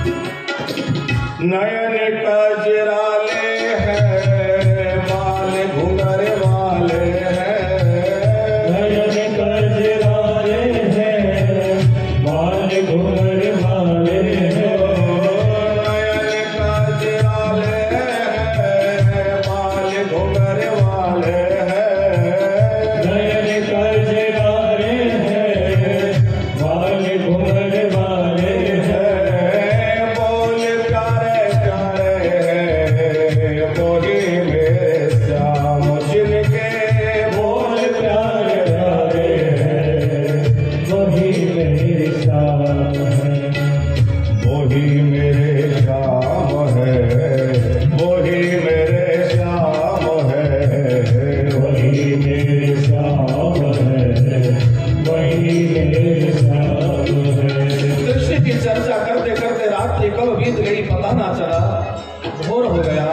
नयन कजराले हैं, बाल घुंघर वाले हैं। नयन कजराले हैं, बाल घुंघर वाले हैं। नयन कजराले हैं, बाल घुंघर वाले हैं। नयन कजराले हैं, बाल घुंघर वाले हैं। बोल प्यारे प्यारे हैं, बोली मेरे श्याम जिनके। बोल प्यारे प्यारे हैं, वही मेरे श्याम हैं। वही मेरे श्याम है, वही मेरे श्याम है। वही मेरे श्याम है, वही मेरे श्याम है। कृष्ण की चर्चा करते करते रात्रि कब बीत गई पता ना चला, भोर हो गया।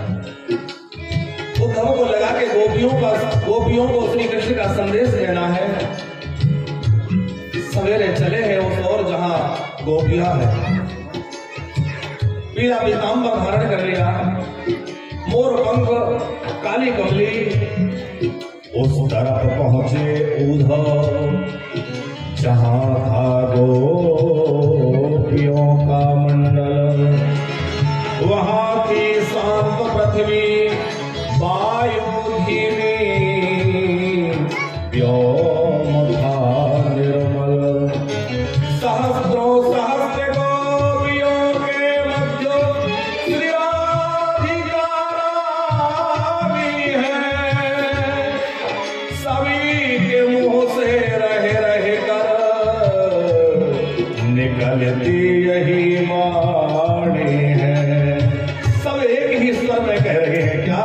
उद्धव को लगा कि गोपियों को श्री कृष्ण का संदेश देना है। सवेरे चले हैं उस ओर जहां गोपियां है। पीला पीताम्बर धारण कर लिया, मोर पंख, काली कमली। उस तरफ पहुंचे उद्धव जहां था गोपियों का मंडल। वहां की शांत पृथ्वी, वायु धीमी, व्योम था निर्मल। सहस्त्रों सहस्त्र गोपियों के मध्य श्री राधिका रानी है। सभी के मुंह से रहे रहे कर निकलती यही वाणी है। सब एक ही स्वर में कह रहे हैं क्या?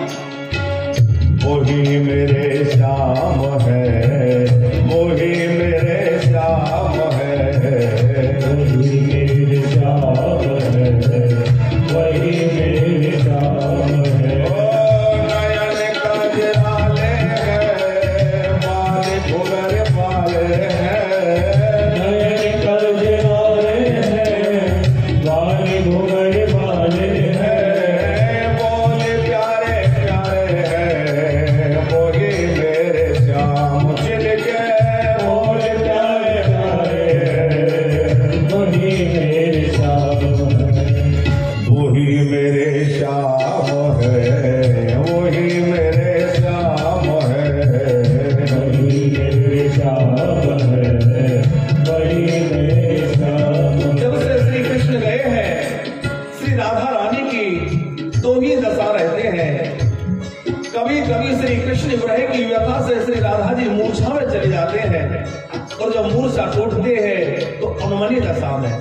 वही मेरे श्याम है, वही मेरे श्याम है। वही मेरे श्याम है, वही मेरे श्याम है। नयन कजराले हैं, बाल घुंघर वाले हैं। नयन कजराले हैं, बाल घुंघर वाले हैं। बोल प्यारे प्यारे हैं, वही मेरे श्याम जिनके। बोल प्यारे प्यारे हैं, वही मेरे श्याम है। वही मेरे श्याम है, वही मेरे श्याम है। वही मेरे श्याम है, वही मेरे श्याम है। जब से श्री कृष्ण गए हैं, श्री राधा रानी की दो ही दशा रहते हैं। कभी कभी श्री कृष्ण विरह की व्यथा से श्री राधा जी मूर्छा में चले जाते हैं, और जब मूर्छा टूटते हैं तो उन्मनी दशा में।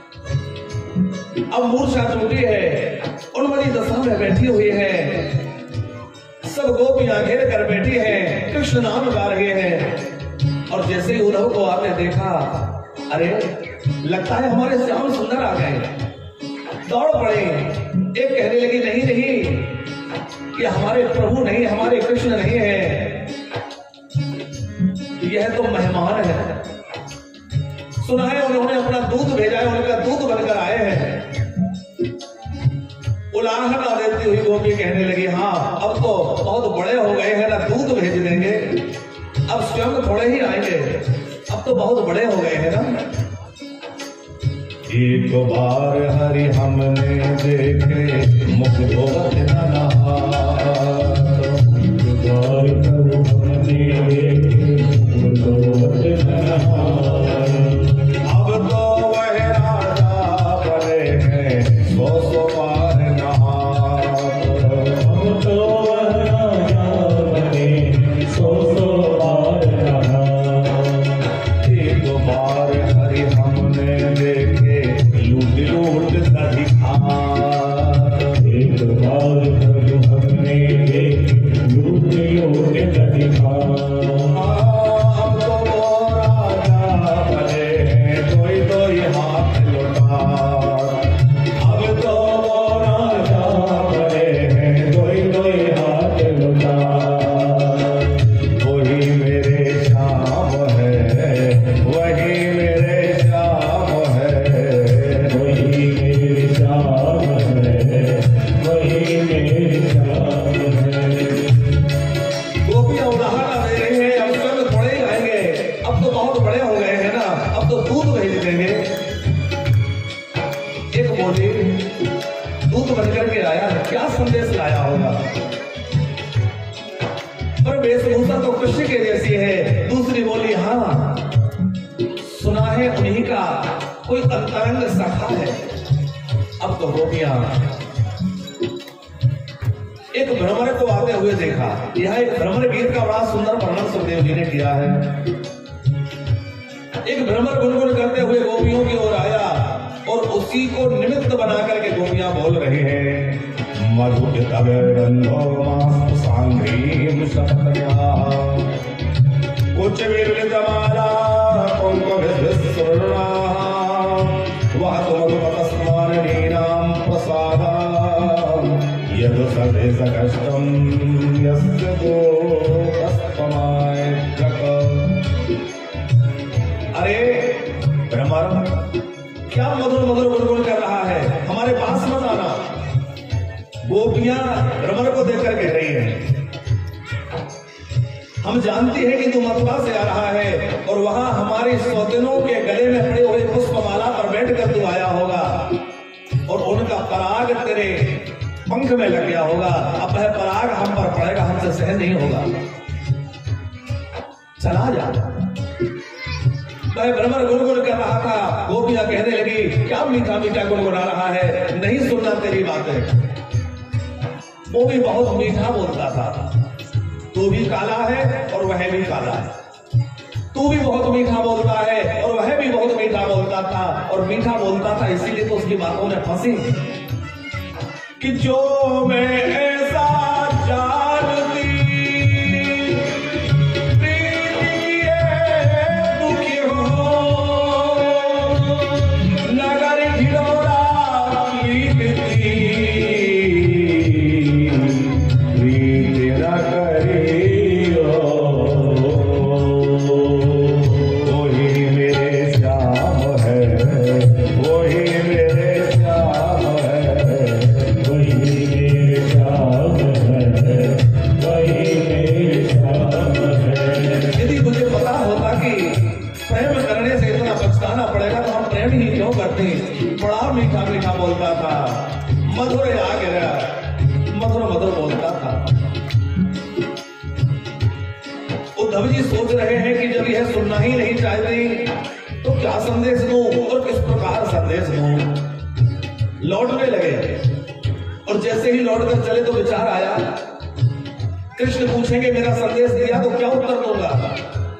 अब मूर्छा टूटी है, उन्मनी दशा में बैठी हुई है। सब गोपियां घेर कर बैठी हैं, कृष्ण नाम गा रहे हैं। और जैसे ही उद्धव को आपने देखा, अरे लगता है हमारे श्याम सुंदर आ गए। दौड़ पड़े, एक कहने लगी नहीं नहीं, ये हमारे प्रभु नहीं, हमारे कृष्ण नहीं है, यह तो मेहमान है। सुना है उन्होंने अपना दूध भेजा है, उनका दूध बनकर आए हैं। उलाहना देती हुई गोपी कहने लगी, हाँ अब तो बहुत बड़े हो गए हैं ना, दूध भेज देंगे, अब स्वयं थोड़े ही आएंगे, अब तो बहुत बड़े हो गए हैं ना। एक बार हरि हमने देखे, मुख धोवत न नहा। एक बार प्रभु हमने देखे, मुख धोवत न नहा। अब तो वह राजा बने हैं, 100 बार नहा। अब तो वह राजा बने, 100 बार नहा। एक बार हरि हमने देखे, लूट लूट अधिकार। एक बार प्रभु हमने दूत बनकर के आया है, क्या संदेश लाया होगा? पर वेशभूषा तो कृष्ण के जैसी है। दूसरी बोली, हाँ सुना है उन्हीं का कोई अंतरंग सखा है। अब तो गोपियां एक भ्रमर को आते हुए देखा। यह एक भ्रमर गीत का बड़ा सुंदर वर्णन सुखदेव जी ने किया है। एक भ्रमर गुनगुन करते हुए गोपियों की ओर आया और उसी को निमित्त बना करके गोपियां बोल रहे हैं, उच्च विरलितमाला कुंकुमविस्फुरणा वहतुमधुपतस्मारणीनां प्रसादां यद् सदेश कष्टं यस्य दोषस्तमाय जग। अरे भ्रमर, क्या मधुर मधुर गुनगुन कर रहा है, हमारे पास मत आना। गोपियां भ्रमर को देख कर कह रही है, हम जानती हैं कि तू मथुरा से आ रहा है और वहां हमारी सौतेनों के गले में पड़े हुए पुष्पमाला पर बैठकर तू आया होगा और उनका पराग तेरे पंख में लग गया होगा। अब वह पराग हम पर पड़ेगा, हमसे सहन नहीं होगा, चला जा। वह भ्रमर गुनगुन कर रहा था। गोपियां कहने लगी, क्या मीठा मीठा गुनगुना रहा है, नहीं सुनना तेरी बातें। वो भी बहुत मीठा बोलता था। तू भी काला है और वह भी काला है। तू भी बहुत मीठा बोलता है और वह भी बहुत मीठा बोलता था। और मीठा बोलता था इसीलिए तो उसकी बातों में फंसी कि जो मैं ऐसा जानती प्रीति किए दुखी हो, नगर ढिढोरा प्रीति न करियो, वही मेरे श्याम है, वही मेरे श्याम है, वही मेरे श्याम है, वही मेरे श्याम है। यदि मुझे पता होता कि प्रेम करने से इतना पछताना पड़ेगा तो हम प्रेम ही क्यों करते। बड़ा मीठा मीठा बोलता था, मधुर आ गया, मधुर मधुर बोलता था। उद्धव जी सोच रहे हैं कि जब यह सुनना ही नहीं चाहती तो क्या संदेश दूं और किस प्रकार संदेश दूं। लौटने लगे और जैसे ही लौटकर चले तो विचार आया, कृष्ण पूछेंगे मेरा संदेश दिया तो क्या उत्तर दूंगा।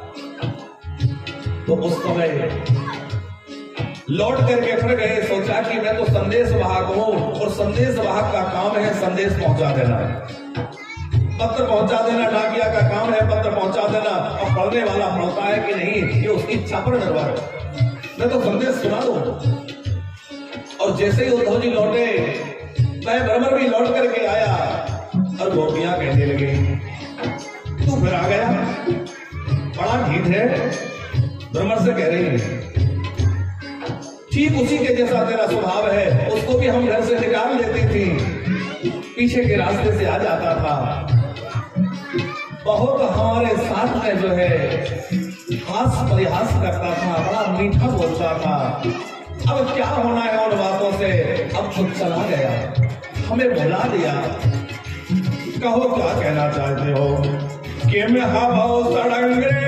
तो उस समय लौट करके फिर गए। सोचा कि मैं तो संदेश वाहक हूं और संदेश वाहक का काम है संदेश पहुंचा देना, पत्र पहुंचा देना। डाकिया का काम है पत्र पहुंचा देना, और पढ़ने वाला पढ़ता है कि नहीं ये उसकी इच्छा पर निर्भर है। मैं तो संदेश सुना दूं। और जैसे ही उद्धव जी लौटे, मैं भ्रमर भी लौट करके आया और गोपियां कहने लगी, तू फिर आ गया, बड़ा ढीठ है। भ्रमर से कह रही है, ठीक उसी के जैसा तेरा स्वभाव है, उसको भी हम घर से निकाल लेती थी, पीछे के रास्ते से आ जाता था। बहुत हमारे साथ में जो है हास परिहास करता था, बड़ा मीठा बोलता था। अब क्या होना है उन बातों से, अब खुद चला गया, हमें भुला दिया। कहो क्या कहना चाहते हो कि मैं हवा सड़ंगे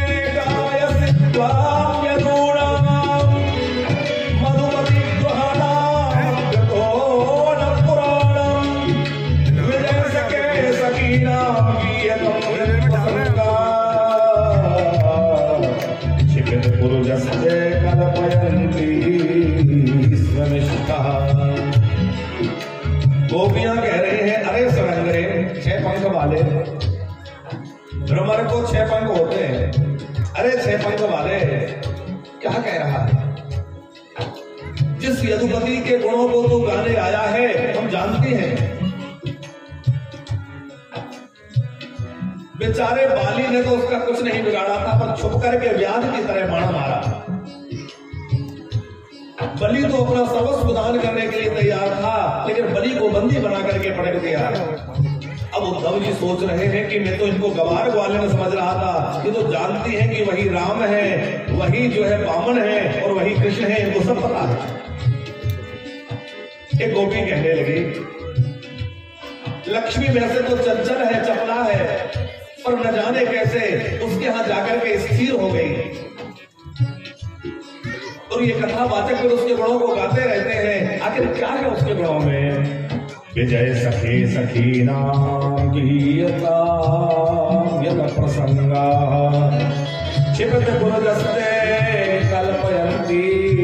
गोपियां कह रहे हैं, अरे सरंगरे 6 पंख वाले, भ्रमर को 6 पंख होते हैं, अरे 6 पंख वाले क्या कह रहा है। जिस यदुपति के गुणों को तू गाने आया है हम जानते हैं। बेचारे बाली ने तो उसका कुछ नहीं बिगाड़ा था, पर छुप करके व्याध की तरह बाण मारा। बलि तो अपना सर्वस्व दान करने के लिए तैयार था, लेकिन बलि को बंदी बना करके पटक दिया। अब उद्धव जी सोच रहे हैं कि मैं तो इनको गवार ग्वाले में समझ रहा था, ये तो जानती हैं कि वही राम है, वही जो है वामन है और वही कृष्ण है, इनको सब पता है। एक गोपी कहने लगी, लक्ष्मी वैसे तो चंचल है, चपला है, पर न जाने कैसे उसके यहां जाकर के स्थिर हो गई। और ये कथावाचक फिर उसके गुणों को गाते रहते हैं। आखिर क्या है उसके गुणों में? विजय सखी सखी नाम गीयता यत प्रसंगा क्षिपत गुरुदस्ते कल्पयन्ती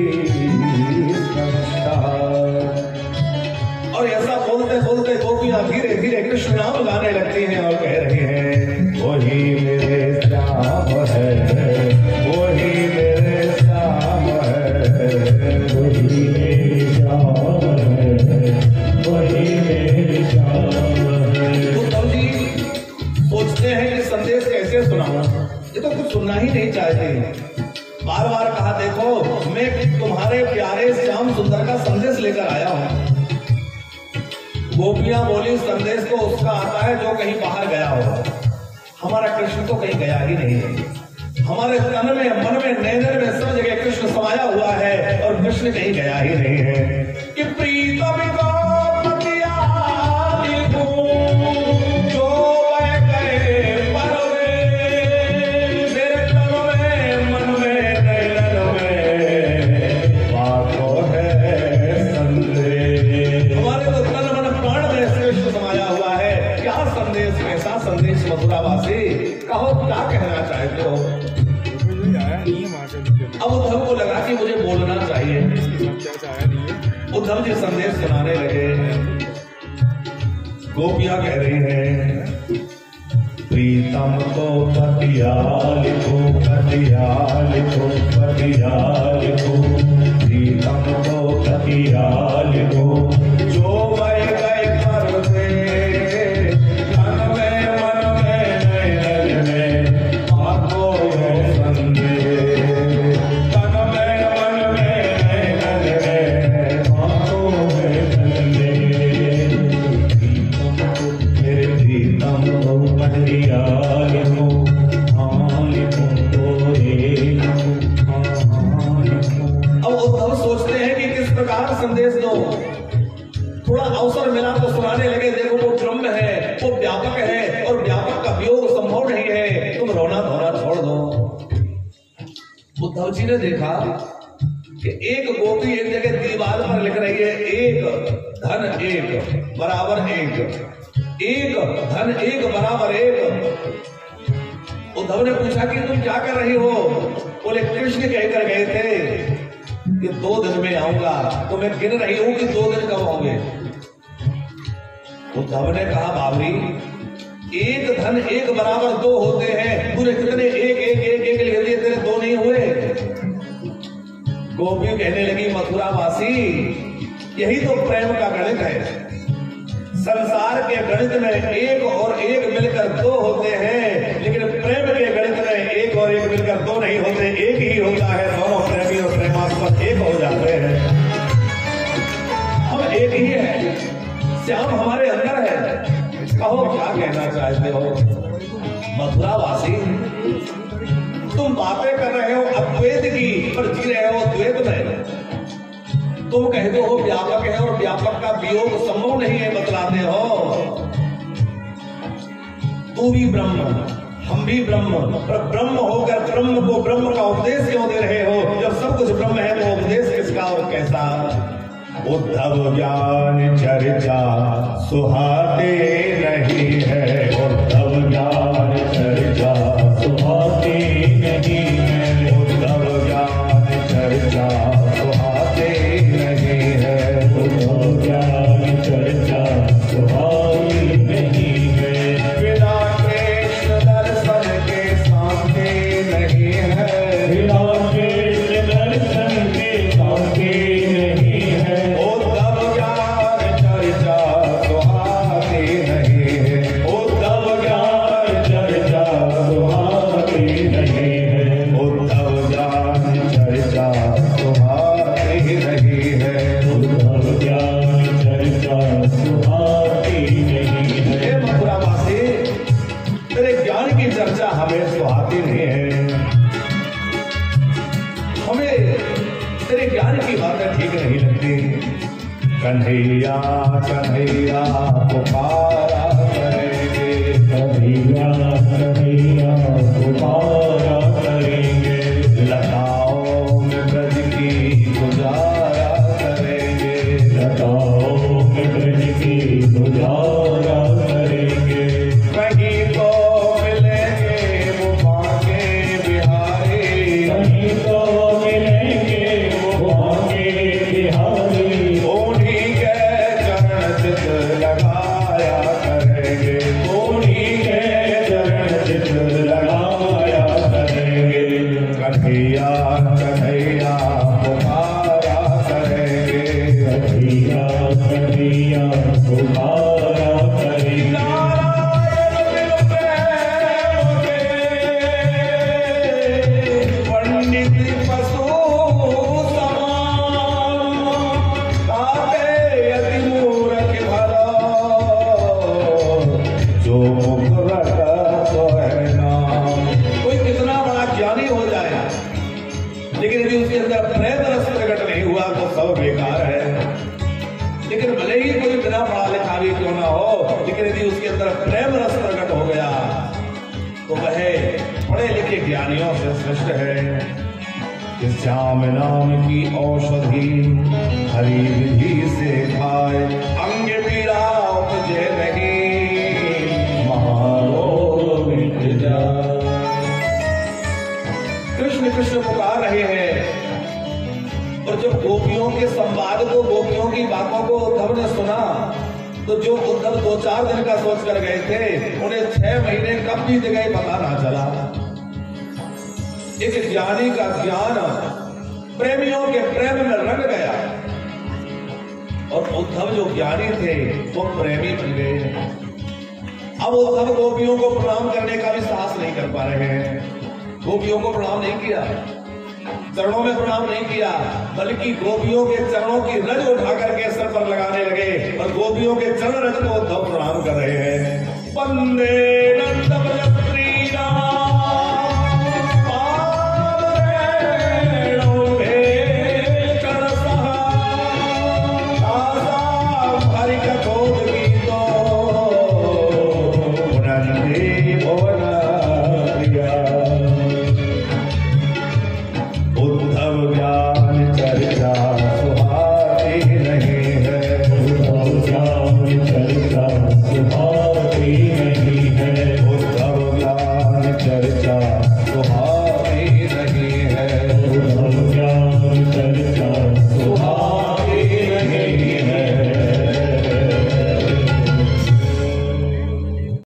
संस्था। और ऐसा बोलते बोलते गोपियां धीरे धीरे कृष्ण नाम गाने लगती हैं और कह रही हैं, वही मेरे श्याम है, वही मेरे श्याम है, वही मेरे श्याम है, वही मेरे श्याम है। तो तब जी सोचते हैं कि संदेश कैसे सुनाऊं, ये तो कुछ सुनना ही नहीं चाहते। बार बार कहा, देखो मैं तुम्हारे प्यारे श्याम सुंदर का संदेश लेकर आया हूं। गोपियां बोली, संदेश तो उसका आता है जो कहीं बाहर गया हो, हमारा कृष्ण तो कहीं गया ही नहीं है। हमारे तन में, मन में, नैनन में सब जगह कृष्ण समाया हुआ है और कृष्ण कहीं गया ही नहीं है। कि प्रीतम को पतिया दिलूं, जो मैं गए परवे, मेरे तन में, मन में, नैनन में बातों है संदेश। हमारे तो तन मन प्राण में कृष्ण समाया हुआ है। क्या संदेश, कैसा संदेश मथुरावासी, कहो क्या कहना चाहते हो? अब उद्धव को लगा कि मुझे बोलना चाहिए। उद्धव जी संदेश सुनाने लगे। गोपियां कह रही हैं, प्रीतम को पतिया लिखो, पतिया लिखो, पतिया लिखो, प्रीतम को पतिया लिखो, जो मैं गए परवे, तन में, मन में, नैनन में आंखों है संदेश। तन में, मन में, नैनन में आंखों है संदेश। मेरे प्रीतम को पतिया लिखो, हाँ लिखो, अब उद्धव सोचते हैं कि किस प्रकार संदेश दो। थोड़ा अवसर मिला तो सुनाने लगे, देखो वो ब्रह्म है, वो व्यापक है और व्यापक का वियोग संभव नहीं है, तुम रोना धोना छोड़ दो। उद्धव जी ने देखा कि एक गोपी एक जगह दीवार पर लिख रही है, एक धन एक बराबर एक, एक धन एक बराबर एक। उद्धव ने पूछा कि तुम क्या कर रही हो? बोले कृष्ण कहकर गए थे कि 2 दिन में आऊंगा, तो मैं गिन रही हूं कि 2 दिन कब होंगे। उद्धव ने कहा, बाबरी एक धन एक बराबर 2 होते हैं, तूने कितने एक एक एक एक लिख दिए, तेरे 2 नहीं हुए। गोपी कहने लगी, मथुरावासी यही तो प्रेम का गणित है। संसार के गणित में एक और एक मिलकर 2 होते हैं, लेकिन प्रेम के गणित में एक और एक मिलकर 2 नहीं होते, एक ही होता है। दोनों प्रेमी और प्रेमास्पद एक हो जाते हैं। हम एक ही है, श्याम हमारे अंदर है। कहो क्या कहना चाहते हो? मथुरावासी तुम बातें कर रहे हो अद्वैत की, पर जी रहे हो द्वैत में। तुम कहते हो व्यापक है और व्यापक का वियोग संभव नहीं है, बतलाते हो। तू भी ब्रह्म, हम भी ब्रह्म, पर ब्रह्म होकर ब्रह्म को ब्रह्म का उपदेश क्यों दे रहे हो? जब सब कुछ ब्रह्म है तो उपदेश किसका और कैसा? उद्धव ज्ञान चर्चा सुहाते नहीं है, उद्धव ज्ञान चर्चा सुहाते नहीं है, उद्धव ज्ञान चर्चा सुहाते नहीं है, उद्धव ज्ञान चर्चा सुहाते नहीं है। बिना कृष्ण दर्शन के शांति नहीं है, बिना कृष्ण दर्शन के शांति नहीं है, उद्धव ज्ञान चर्चा सुहाते नहीं है, कन्हैया कन्हैया पुकारा करेंगे, कन्हैया कन्हैया पुकारा करेंगे, लताओं में ब्रज की गुजारा करेंगे, लताओं में ब्रज की गुजारा करेंगे, कहीं तो मिलेंगे वो बांके बिहारी, कहीं तो मिलेंगे वो बांके बिहारी, उन्हीं के चरण चित लगाया करेंगे, उन्हीं के चरण चित लगाया करेंगे, कन्हैया कन्हैया पुकारा करेंगे, कन्हैया कन्हैया पुकारा करेंगे। नारायण बिन प्रेम के पंडित पशु समान, ताते यति मूरख भला, जो मुख रटत है नाम। कोई कितना बड़ा ज्ञानी हो जाए, लेकिन यदि उसके अंदर प्रेम रस प्रकट नहीं हुआ तो सब बेकार है। लेकिन भले ही कोई बिना पढ़ा लिखा भी क्यों ना हो, लेकिन यदि उसके अंदर प्रेम रस प्रकट हो गया तो वह पढ़े लिखे ज्ञानियों से श्रेष्ठ है। इस श्याम नाम की औषधि हरि विधि से खाए, अंग पीड़ा उपजे नहीं, महारोग मिट जाए। कृष्ण कृष्ण पुकार रहे हैं, और जब गोपियों के संवाद को, गोपियों की बातों को उद्धव ने सुना, तो जो उद्धव 2-4 दिन का सोच कर गए थे, उन्हें 6 महीने कब बीत गए पता ना चला। एक ज्ञानी का ज्ञान प्रेमियों के प्रेम में रंग गया, और उद्धव जो ज्ञानी थे वो प्रेमी बन गए। अब उद्धव गोपियों को प्रणाम करने का भी साहस नहीं कर पा रहे हैं। गोपियों को प्रणाम नहीं किया, चरणों में प्रणाम नहीं किया, बल्कि गोपियों के चरणों की रज उठा करके सर पर लगाने लगे, और गोपियों के चरण रज को उद्धव प्रणाम कर रहे हैं। वंदे नंद व्रज श्री राम, पावरेणो मे चरण सहा, आसा हरि